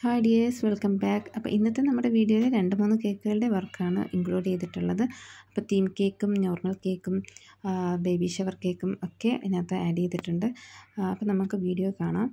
Hi dears, welcome back. അപ്പോൾ ഇന്നത്തെ നമ്മുടെ വീഡിയോയിൽ 2-3 കേക്കുകളുടെ വർക്കാണ് ഇൻക്ലൂഡ് ചെയ്തിട്ടുള്ളത്. അപ്പോൾ തീം കേക്കും നോർമൽ കേക്കും ബേബി ഷവർ കേക്കും ഒക്കെ ഇതിനകത്ത് ആഡ് ചെയ്തിട്ടുണ്ട്. അപ്പോൾ നമുക്ക് വീഡിയോ കാണാം.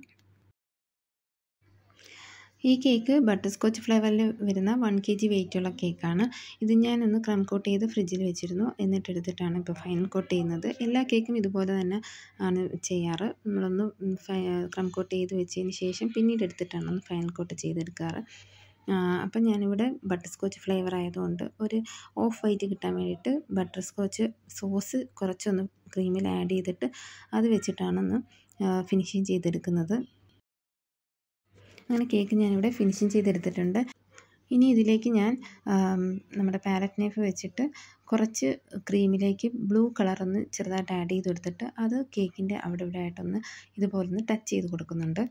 ഈ കേക്ക് ബട്ടർ സ്കോച്ച് ഫ്ലേവറിൽ വരുന്ന 1 kg വെയിറ്റുള്ള കേക്കാണ്. ഇത് ഞാനൊന്ന് ക്രം കോട്ട് ചെയ്ത് ഫ്രിഡ്ജിൽ വെച്ചിരുന്നു. എന്നിട്ട് എടുത്തിട്ടാണ് ഇപ്പോൾ ഫൈനൽ കോട്ട് ചെയ്യുന്നത്. എല്ലാ കേക്കും ഇതുപോലെ തന്നെ ആണ് ചെയ്യാറ്. നമ്മളൊന്ന് ക്രം കോട്ട് ചെയ്ത് വെച്ചതിന് ശേഷം പിന്നീട് എടുത്തിട്ടാണ് ഒന്ന് ഫൈനൽ കോട്ട് ചെയ്തെടുക്കാറ്. അപ്പം ഞാനിവിടെ ബട്ടർ സ്കോച്ച് ഫ്ലേവർ ആയതുകൊണ്ട് ഒരു ഓഫ് വൈറ്റ് കിട്ടാൻ വേണ്ടിയിട്ട് ബട്ടർ സ്കോച്ച് സോസ് കുറച്ചൊന്ന് ക്രീമിൽ ആഡ് ചെയ്തിട്ട് അത് വെച്ചിട്ടാണ് ഫിനിഷിങ് ചെയ്തെടുക്കുന്നത്. അങ്ങനെ കേക്ക് ഞാനിവിടെ ഫിനിഷിങ് ചെയ്തെടുത്തിട്ടുണ്ട്. ഇനി ഇതിലേക്ക് ഞാൻ നമ്മുടെ പാലറ്റ് നൈഫ് വെച്ചിട്ട് കുറച്ച് ക്രീമിലേക്ക് ബ്ലൂ കളറൊന്ന് ചെറുതായിട്ട് ആഡ് ചെയ്ത് കൊടുത്തിട്ട് അത് കേക്കിൻ്റെ അവിടെ ഇവിടെ ആയിട്ടൊന്ന് ഇതുപോലൊന്ന് ടച്ച് ചെയ്ത് കൊടുക്കുന്നുണ്ട്.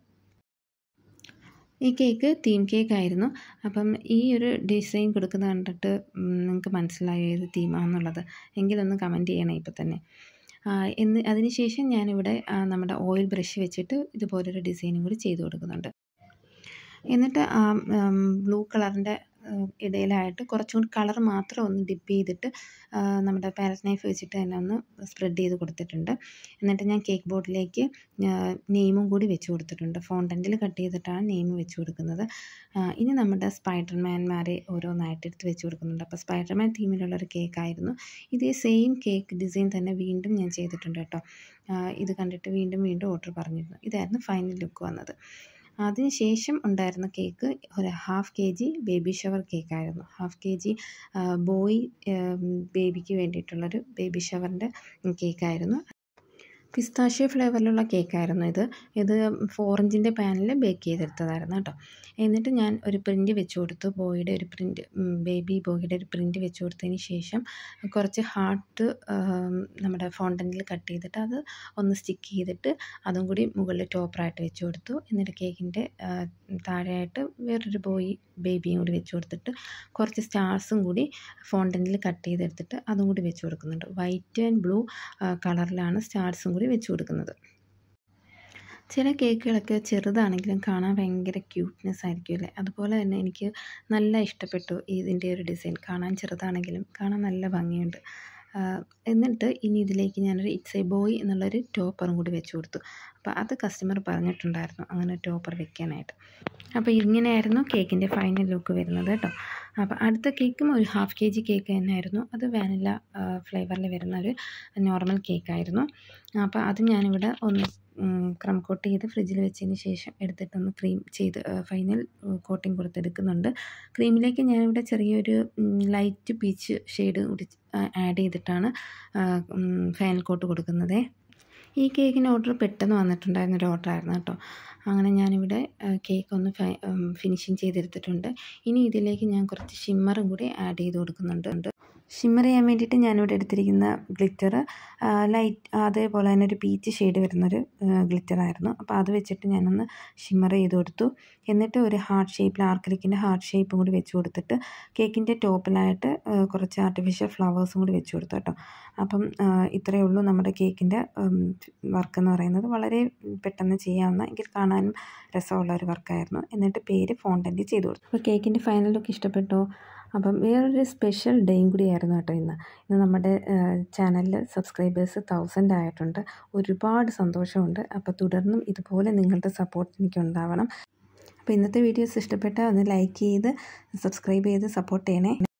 ഈ കേക്ക് തീം കേക്കായിരുന്നു. അപ്പം ഈ ഒരു ഡിസൈൻ കൊടുക്കുന്നത് കണ്ടിട്ട് നിങ്ങൾക്ക് മനസ്സിലായോ ഏത് തീമാണെന്നുള്ളത്? എങ്കിലൊന്ന് കമൻറ്റ് ചെയ്യണേ ഇപ്പോൾ തന്നെ. അതിനുശേഷം ഞാനിവിടെ നമ്മുടെ ഓയിൽ ബ്രഷ് വെച്ചിട്ട് ഇതുപോലൊരു ഡിസൈനും കൂടി ചെയ്ത് കൊടുക്കുന്നുണ്ട്. എന്നിട്ട് ബ്ലൂ കളറിൻ്റെ ഇടയിലായിട്ട് കുറച്ചും കൂടി കളർ മാത്രം ഒന്ന് ഡിപ്പ് ചെയ്തിട്ട് നമ്മുടെ പാലറ്റ് നൈഫ് വെച്ചിട്ട് തന്നെ ഒന്ന് സ്പ്രെഡ് ചെയ്ത് കൊടുത്തിട്ടുണ്ട്. എന്നിട്ട് ഞാൻ കേക്ക് ബോർഡിലേക്ക് നെയിമും കൂടി വെച്ച് കൊടുത്തിട്ടുണ്ട്. ഫോണ്ടൻറ്റിൽ കട്ട് ചെയ്തിട്ടാണ് നെയിം വെച്ച് കൊടുക്കുന്നത്. ഇനി നമ്മുടെ സ്പൈഡർമാൻമാരെ ഓരോന്നായിട്ട് എടുത്ത് വെച്ച് കൊടുക്കുന്നുണ്ട്. അപ്പോൾ സ്പൈഡർമാൻ തീമിലുള്ളൊരു കേക്കായിരുന്നു. ഇതേ സെയിം കേക്ക് ഡിസൈൻ തന്നെ വീണ്ടും ഞാൻ ചെയ്തിട്ടുണ്ട് കേട്ടോ. ഇത് കണ്ടിട്ട് വീണ്ടും ഓർഡർ പറഞ്ഞിരുന്നു. ഇതായിരുന്നു ഫൈനൽ ലുക്ക് വന്നത്. അതിനുശേഷം ഉണ്ടായിരുന്ന കേക്ക് ഒരു 1/2 kg ബേബി ഷവർ കേക്കായിരുന്നു. 1/2 kg ബോയ് ബേബിക്ക് വേണ്ടിയിട്ടുള്ളൊരു ബേബി ഷവറിൻ്റെ കേക്കായിരുന്നു. പിസ്താഷ്യോ ഫ്ലേവറിലുള്ള കേക്കായിരുന്നു ഇത് 4 ഇഞ്ചിൻ്റെ പാനിൽ ബേക്ക് ചെയ്തെടുത്തതായിരുന്നു കേട്ടോ. എന്നിട്ട് ഞാൻ ഒരു പ്രിൻറ്റ് വെച്ച് കൊടുത്തു. ബേബി ബോയുടെ ഒരു പ്രിൻറ്റ് വെച്ച് കൊടുത്തതിന് ശേഷം കുറച്ച് ഹാർട്ട് നമ്മുടെ ഫോണ്ടൻറ്റിൽ കട്ട് ചെയ്തിട്ട് അത് ഒന്ന് സ്റ്റിക്ക് ചെയ്തിട്ട് അതും കൂടി മുകളിൽ ടോപ്പറായിട്ട് വെച്ച് കൊടുത്തു. എന്നിട്ട് കേക്കിൻ്റെ താഴെയായിട്ട് വേറൊരു ബേബിയും കൂടി വെച്ച് കൊടുത്തിട്ട് കുറച്ച് സ്റ്റാർസും കൂടി ഫോണ്ടൻറ്റിൽ കട്ട് ചെയ്തെടുത്തിട്ട് അതും കൂടി വെച്ച് കൊടുക്കുന്നുണ്ട്. വൈറ്റ് ആൻഡ് ബ്ലൂ കളറിലാണ് സ്റ്റാർസും കൂടി വെച്ച് കൊടുക്കുന്നത്. ചില കേക്കുകളൊക്കെ ചെറുതാണെങ്കിലും കാണാൻ ഭയങ്കര ക്യൂട്ട്നെസ് ആയിരിക്കുമല്ലേ? അതുപോലെ തന്നെ എനിക്ക് നല്ല ഇഷ്ടപ്പെട്ടു ഇതിൻ്റെ ഒരു ഡിസൈൻ. കാണാൻ ചെറുതാണെങ്കിലും കാണാൻ നല്ല ഭംഗിയുണ്ട്. എന്നിട്ട് ഇനി ഇതിലേക്ക് ഞാനൊരു ഇറ്റ്സ് എ ബോയ് എന്നുള്ളൊരു ടോപ്പറും കൂടി വെച്ച് കൊടുത്തു. അപ്പോൾ അത് കസ്റ്റമർ പറഞ്ഞിട്ടുണ്ടായിരുന്നു അങ്ങനെ ടോപ്പർ വെക്കാനായിട്ട്. അപ്പോൾ ഇങ്ങനെയായിരുന്നു കേക്കിൻ്റെ ഫൈനൽ ലുക്ക് വരുന്നത് കേട്ടോ. അപ്പോൾ അടുത്ത കേക്കും ഒരു 1/2 kg കേക്ക് തന്നെയായിരുന്നു. അത് വാനില ഫ്ലേവറിൽ വരുന്നൊരു നോർമൽ കേക്കായിരുന്നു. അപ്പോൾ അത് ഞാനിവിടെ ഒന്ന് ക്രം കോട്ട് ചെയ്ത് ഫ്രിഡ്ജിൽ വെച്ചതിന് ശേഷം എടുത്തിട്ടൊന്ന് ക്രീം ചെയ്ത് ഫൈനൽ കോട്ടിങ് കൊടുത്തെടുക്കുന്നുണ്ട്. ക്രീമിലേക്ക് ഞാനിവിടെ ചെറിയൊരു ലൈറ്റ് പീച്ച് ഷെയ്ഡ് കൂടി ആഡ് ചെയ്തിട്ടാണ് ഫൈനൽ കോട്ട് കൊടുക്കുന്നത്. ഈ കേക്കിന് ഓർഡർ പെട്ടെന്ന് വന്നിട്ടുണ്ടായിരുന്നൊരു ഓർഡറായിരുന്നു കേട്ടോ. അങ്ങനെ ഞാനിവിടെ കേക്ക് ഒന്ന് ഫിനിഷിങ് ചെയ്തെടുത്തിട്ടുണ്ട്. ഇനി ഇതിലേക്ക് ഞാൻ കുറച്ച് ഷിമ്മറും കൂടി ആഡ് ചെയ്ത് കൊടുക്കുന്നുണ്ട്. ഷിമ്മർ ചെയ്യാൻ വേണ്ടിയിട്ട് ഞാനിവിടെ എടുത്തിരിക്കുന്ന ഗ്ലിറ്റർ ലൈറ്റ് അതേപോലെ തന്നെ ഒരു പീച്ച് ഷെയ്ഡ് വരുന്നൊരു ഗ്ലിറ്ററായിരുന്നു. അപ്പോൾ അത് വെച്ചിട്ട് ഞാനൊന്ന് ഷിമ്മർ ചെയ്ത് കൊടുത്തു. എന്നിട്ട് ഒരു ഹാർട്ട് ഷേപ്പിൽ ആർക്കിലിക്കിൻ്റെ ഹാർട്ട് ഷേപ്പും കൂടി വെച്ച് കൊടുത്തിട്ട് കേക്കിൻ്റെ ടോപ്പിലായിട്ട് കുറച്ച് ആർട്ടിഫിഷ്യൽ ഫ്ലവേഴ്സും കൂടി വെച്ച് കൊടുത്തു കേട്ടോ. അപ്പം ഇത്രയേ ഉള്ളൂ നമ്മുടെ കേക്കിൻ്റെ വർക്ക് എന്ന് പറയുന്നത്. വളരെ പെട്ടെന്ന് ചെയ്യാവുന്ന എങ്കിൽ കാണാനും രസമുള്ള ഒരു വർക്കായിരുന്നു. എന്നിട്ട് പേര് ഫോണ്ടൻറ്റിൽ ചെയ്ത് കൊടുത്തു. അപ്പോൾ കേക്കിൻ്റെ ഫൈനൽ ലുക്ക് ഇഷ്ടപ്പെട്ടോ? അപ്പം വേറൊരു സ്പെഷ്യൽ ഡേയും കൂടിയായിരുന്നു കേട്ടോ ഇന്ന് നമ്മുടെ ചാനലിൽ സബ്സ്ക്രൈബേഴ്സ് 1000 ആയിട്ടുണ്ട്. ഒരുപാട് സന്തോഷമുണ്ട്. അപ്പോൾ തുടർന്നും ഇതുപോലെ നിങ്ങളുടെ സപ്പോർട്ട് എനിക്കുണ്ടാവണം. അപ്പോൾ ഇന്നത്തെ വീഡിയോസ് ഇഷ്ടപ്പെട്ടാൽ ഒന്ന് ലൈക്ക് ചെയ്ത് സബ്സ്ക്രൈബ് ചെയ്ത് സപ്പോർട്ട് ചെയ്യണേ.